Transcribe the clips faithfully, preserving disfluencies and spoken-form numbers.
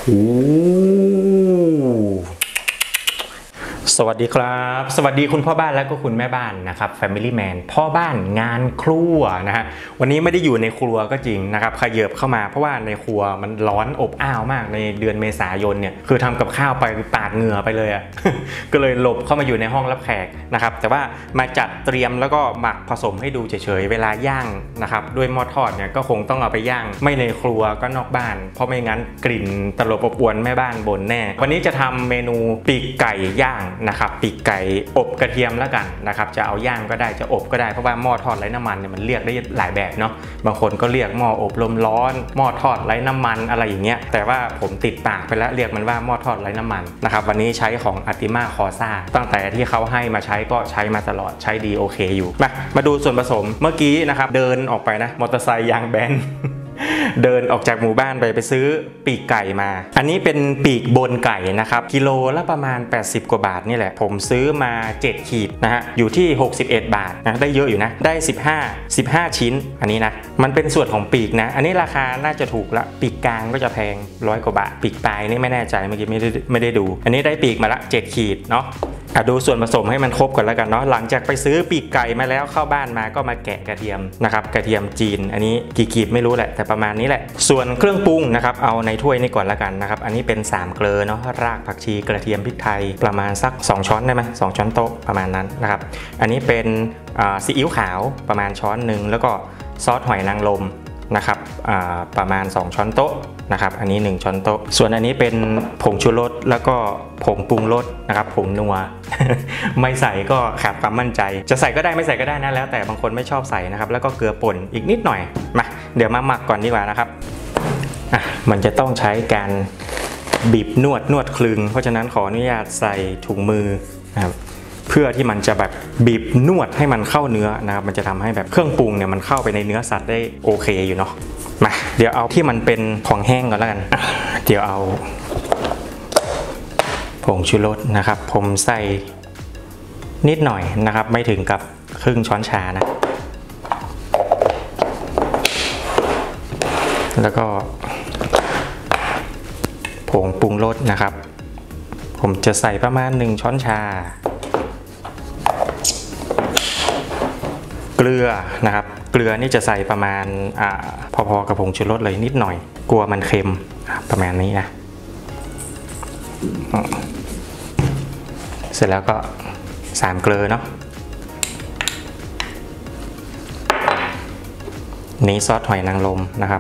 โอ้สวัสดีครับสวัสดีคุณพ่อบ้านและก็คุณแม่บ้านนะครับ Family Man พ่อบ้านงานครัวนะฮะวันนี้ไม่ได้อยู่ในครัวก็จริงนะครับขยับเข้ามาเพราะว่าในครัวมันร้อนอบอ้าวมากในเดือนเมษายนเนี่ยคือทำกับข้าวไปปาดเหงื่อไปเลยอ่ะ ก็เลยหลบเข้ามาอยู่ในห้องรับแขกนะครับแต่ว่ามาจัดเตรียมแล้วก็หมักผสมให้ดูเฉยๆเวลาย่างนะครับด้วยหม้อทอดเนี่ยก็คงต้องเอาไปย่างไม่ในครัวก็นอกบ้านเพราะไม่งั้นกลิ่นตลบอบอวนแม่บ้านบ่นแน่วันนี้จะทำเมนูปีกไก่ย่างนะครับปีกไก่อบกระเทียมแล้วกันนะครับจะเอาย่างก็ได้จะอบก็ได้เพราะว่าหม้อทอดไร้น้ำมันเนี่ยมันเรียกได้หลายแบบเนาะบางคนก็เรียกหม้ออบลมร้อนหม้อทอดไร้น้ำมันอะไรอย่างเงี้ยแต่ว่าผมติดปากไปแล้วเรียกมันว่าหม้อทอดไร้น้ำมันนะครับวันนี้ใช้ของอัติมาคอซ่าตั้งแต่ที่เขาให้มาใช้ก็ใช้มาตลอดใช้ดีโอเคอยู่มามาดูส่วนผสมเมื่อกี้นะครับเดินออกไปนะมอเตอร์ไซค์ยางแบน เดินออกจากหมู่บ้านไปไปซื้อปีกไก่มาอันนี้เป็นปีกบนไก่นะครับกิโลละประมาณแปดสิบกว่าบาทนี่แหละผมซื้อมาเจ็ดขีดนะฮะอยู่ที่หกสิบเอ็ดบาทนะได้เยอะอยู่นะได้สิบห้า สิบห้าชิ้นอันนี้นะมันเป็นส่วนของปีกนะอันนี้ราคาน่าจะถูกละปีกกลางก็จะแพงร้อยกว่าบาทปีกปลายนี่ไม่แน่ใจเมื่อกี้ไม่ได้ไม่ได้ดูอันนี้ได้ปีกมาละเจ็ดขีดเนาะดูส่วนผสมให้มันครบก่อนแล้วกันเนาะหลังจากไปซื้อปีกไก่มาแล้วเข้าบ้านมาก็มาแกะกระเทียมนะครับกระเทียมจีนอันนี้กี่กีบไม่รู้แหละแต่ประมาณนี้แหละส่วนเครื่องปรุงนะครับเอาในถ้วยนี้ก่อนแล้วกันนะครับอันนี้เป็นสามเกลือเนาะรากผักชีกระเทียมพริกไทยประมาณสักสองช้อนได้ไหมสองช้อนโต๊ะประมาณนั้นนะครับอันนี้เป็นซีอิ๊วขาวประมาณช้อนหนึ่งแล้วก็ซอสหอยนางรมนะครับประมาณสองช้อนโต๊ะนะครับอันนี้หนึ่งช้อนโต๊ะส่วนอันนี้เป็นผงชูรสแล้วก็ผงปรุงรสนะครับผงนัว ไม่ใส่ก็ขาดความมั่นใจจะใส่ก็ได้ไม่ใส่ก็ได้นะแล้วแต่บางคนไม่ชอบใส่นะครับแล้วก็เกลือป่นอีกนิดหน่อยมาเดี๋ยวมาหมักก่อนดีกว่านะครับอ่ะมันจะต้องใช้การบีบนวดนวดคลึงเพราะฉะนั้นขออนุญาตใส่ถุงมือนะครับเพื่อที่มันจะแบบบีบนวดให้มันเข้าเนื้อนะครับมันจะทำให้แบบเครื่องปรุงเนี่ยมันเข้าไปในเนื้อสัตว์ได้โอเคอยู่เนาะมาเดี๋ยวเอาที่มันเป็นของแห้งก่อนแล้วกันเดี๋ยวเอาผงชูรสนะครับผมใส่นิดหน่อยนะครับไม่ถึงกับครึ่งช้อนชานะแล้วก็ผงปรุงรสนะครับผมจะใส่ประมาณหนึ่งช้อนชาเกลือนะครับเกลือนี่จะใส่ประมาณอ่าพอๆกับผงชูรสเลยนิดหน่อยกลัวมันเค็มประมาณนี้นะเสร็จแล้วก็สามเกลือเนาะนี้ซอสหอยนางรมนะครับ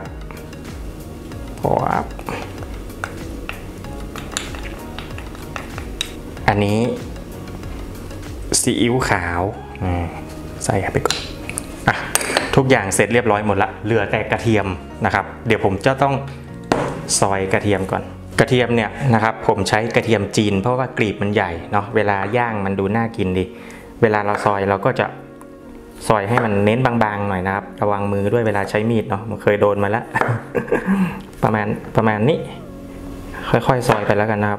อันนี้ซีอิ๊วขาวใส่ไปก่อนอ่ะทุกอย่างเสร็จเรียบร้อยหมดละเหลือแต่กระเทียมนะครับเดี๋ยวผมจะต้องซอยกระเทียมก่อนกระเทียมเนี่ยนะครับผมใช้กระเทียมจีนเพราะว่ากลีบมันใหญ่เนาะเวลาย่างมันดูน่ากินดีเวลาเราซอยเราก็จะซอยให้มันเน้นบางๆหน่อยนะครับระวังมือด้วยเวลาใช้มีดเนาะมันเคยโดนมาแล้ว ประมาณประมาณนี้ค่อยๆซอยไปแล้วกันนะครับ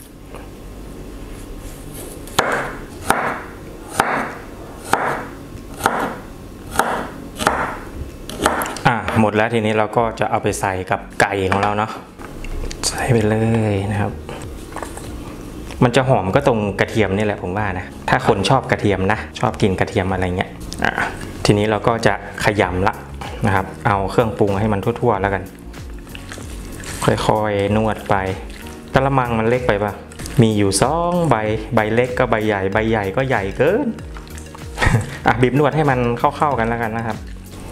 อ่ะหมดแล้วทีนี้เราก็จะเอาไปใส่กับไก่ของเราเนาะใส่ไปเลยนะครับมันจะหอมก็ตรงกระเทียมนี่แหละผมว่านะถ้าคนชอบกระเทียมนะชอบกินกระเทียมอะไรเงี้ยอ่ะทีนี้เราก็จะขยำละนะครับเอาเครื่องปรุงให้มันทั่วๆแล้วกันค่อยๆนวดไปกระมังมันเล็กไปปะมีอยู่สองใบใบเล็กก็ใบใหญ่ใบใหญ่ก็ใหญ่เกิน อ่ะบีบนวดให้มันเข้าๆกันแล้วกันนะครับ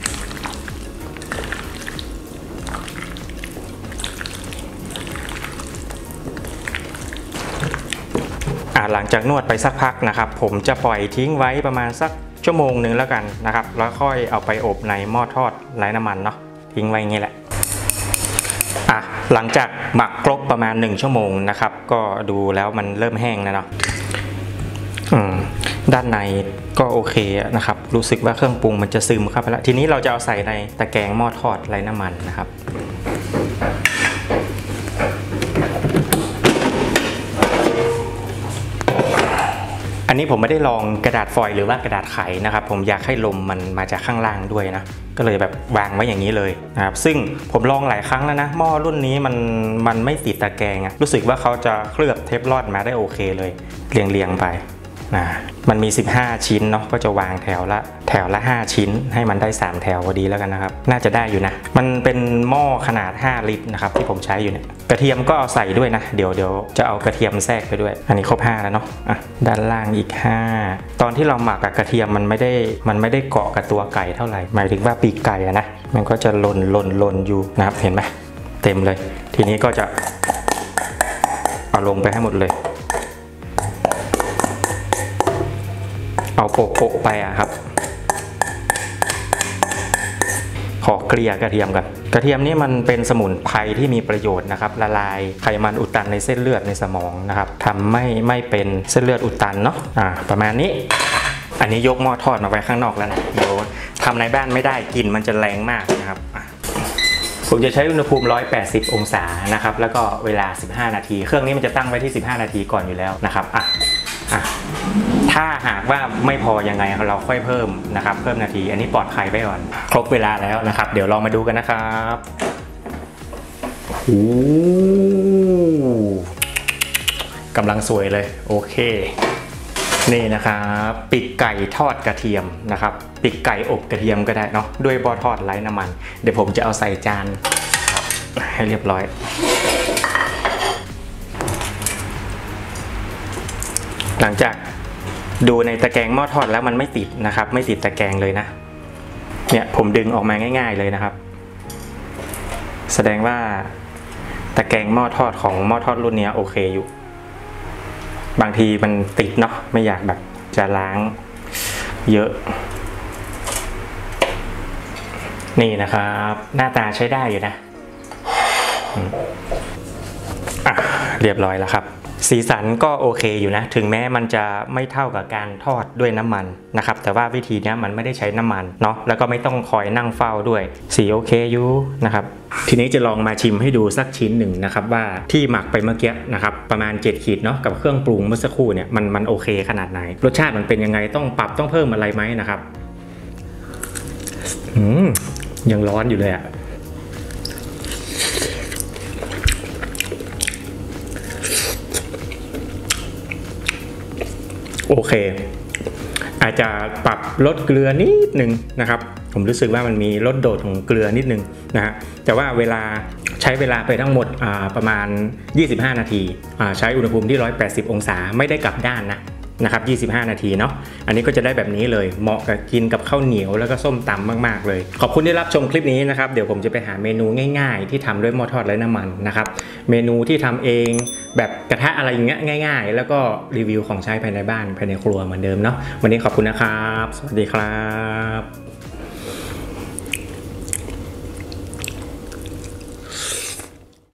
หลังจากนวดไปสักพักนะครับผมจะปล่อยทิ้งไว้ประมาณสักชั่วโมงหนึ่งแล้วกันนะครับแล้วค่อยเอาไปอบในหม้อทอดไร้น้ำมันเนาะทิ้งไว้อย่างนี้แหละอ่ะหลังจากหมักครบประมาณหนึ่งชั่วโมงนะครับก็ดูแล้วมันเริ่มแห้งแล้วเนาะอืมด้านในก็โอเคนะครับรู้สึกว่าเครื่องปรุงมันจะซึมเข้าไปแล้วทีนี้เราจะเอาใส่ในตะแกรงหม้อทอดไร้น้ำมันนะครับอันนี้ผมไม่ได้ลองกระดาษฟอยล์หรือว่ากระดาษไขนะครับผมอยากให้ลมมันมาจากข้างล่างด้วยนะก็เลยแบบวางไว้อย่างนี้เลยนะครับซึ่งผมลองหลายครั้งแล้วนะหม้อรุ่นนี้มันมันไม่ติดตะแกรงอะรู้สึกว่าเขาจะเคลือบเทฟลอนมาได้โอเคเลยเรียงเรียงไปนะมันมีสิบห้าชิ้นเนาะก็จะวางแถวละแถวละห้าชิ้นให้มันได้สามแถวพอดีแล้วกันนะครับน่าจะได้อยู่นะมันเป็นหม้อขนาดห้าลิตรนะครับที่ผมใช้อยู่เนี่ยกระเทียมก็เอาใส่ด้วยนะเดี๋ยวเดี๋ยวจะเอากระเทียมแทรกไปด้วยอันนี้ครบห้าแล้วเนาะอ่ะด้านล่างอีกห้าตอนที่เราหมักกับกระเทียมมันไม่ได้มันไม่ได้เกาะกับตัวไก่เท่าไหร่หมายถึงว่าปีกไก่อะนะมันก็จะหล่นหล่นหล่นอยู่นะครับเห็นไหมเต็มเลยทีนี้ก็จะเอาลงไปให้หมดเลยเอาโปะๆไปอะครับขอเกลี่ยกระเทียมกันกระเทียมนี่มันเป็นสมุนไพรที่มีประโยชน์นะครับละลายไขมันอุดตันในเส้นเลือดในสมองนะครับทำไม่ไม่เป็นเส้นเลือดอุดตันเนาะอ่าประมาณนี้อันนี้ยกหม้อทอดมาไว้ข้างนอกแล้วนะเดี๋ยวทำในบ้านไม่ได้กลิ่นมันจะแรงมากนะครับผมจะใช้อุณหภูมิหนึ่งร้อยแปดสิบองศานะครับแล้วก็เวลาสิบห้านาทีเครื่องนี้มันจะตั้งไว้ที่สิบห้านาทีก่อนอยู่แล้วนะครับอ่ะอ่ะถ้าหากว่าไม่พอยังไงเราค่อยเพิ่มนะครับเพิ่มนาทีอันนี้ปลอดภัยไว้ก่อนครบเวลาแล้วนะครับเดี๋ยวลองมาดูกันนะครับโอ้กำลังสวยเลยโอเคนี่นะครับปีกไก่ทอดกระเทียมนะครับปีกไก่อบกระเทียมก็ได้เนาะด้วยบอทอดไร้น้ำมันเดี๋ยวผมจะเอาใส่จานครับให้เรียบร้อยหลังจากดูในตะแกรงหม้อทอดแล้วมันไม่ติดนะครับไม่ติดตะแกรงเลยนะเนี่ยผมดึงออกมาง่ายๆเลยนะครับแสดงว่าตะแกรงหม้อทอดของหม้อทอดรุ่นนี้โอเคอยู่บางทีมันติดเนาะไม่อยากแบบจะล้างเยอะนี่นะครับหน้าตาใช้ได้อยู่นะอ่ะเรียบร้อยแล้วครับสีสันก็โอเคอยู่นะถึงแม้มันจะไม่เท่ากับการทอดด้วยน้ำมันนะครับแต่ว่าวิธีนี้มันไม่ได้ใช้น้ำมันเนาะแล้วก็ไม่ต้องคอยนั่งเฝ้าด้วยสีโอเคอยู่นะครับทีนี้จะลองมาชิมให้ดูสักชิ้นหนึ่งนะครับว่าที่หมักไปเมื่อกี้นะครับประมาณเจ็ดขีดเนาะกับเครื่องปรุงเมื่อสักครู่เนี่ยมันมันโอเคขนาดไหนรสชาติมันเป็นยังไงต้องปรับต้องเพิ่มอะไรไหมนะครับอืมยังร้อนอยู่เลยอะโอเคอาจจะปรับลดเกลือนิดนึงนะครับผมรู้สึกว่ามันมีลดโดดของเกลือนิดนึงนะฮะแต่ว่าเวลาใช้เวลาไปทั้งหมดประมาณยี่สิบห้านาทีใช้อุณหภูมิที่หนึ่งร้อยแปดสิบองศาไม่ได้กลับด้านนะนะครับยี่สิบห้านาทีเนาะอันนี้ก็จะได้แบบนี้เลยเหมาะกับกินกับข้าวเหนียวแล้วก็ส้มตำมากๆเลยขอบคุณที่รับชมคลิปนี้นะครับเดี๋ยวผมจะไปหาเมนูง่ายๆที่ทำด้วยหม้อทอดไร้น้ำมันนะครับเมนูที่ทำเองแบบกระทะอะไรอย่างเงี้ยง่ายๆแล้วก็รีวิวของใช้ภายในบ้านภายในครัวเหมือนเดิมเนาะวันนี้ขอบคุณนะครับสวัสดีครับ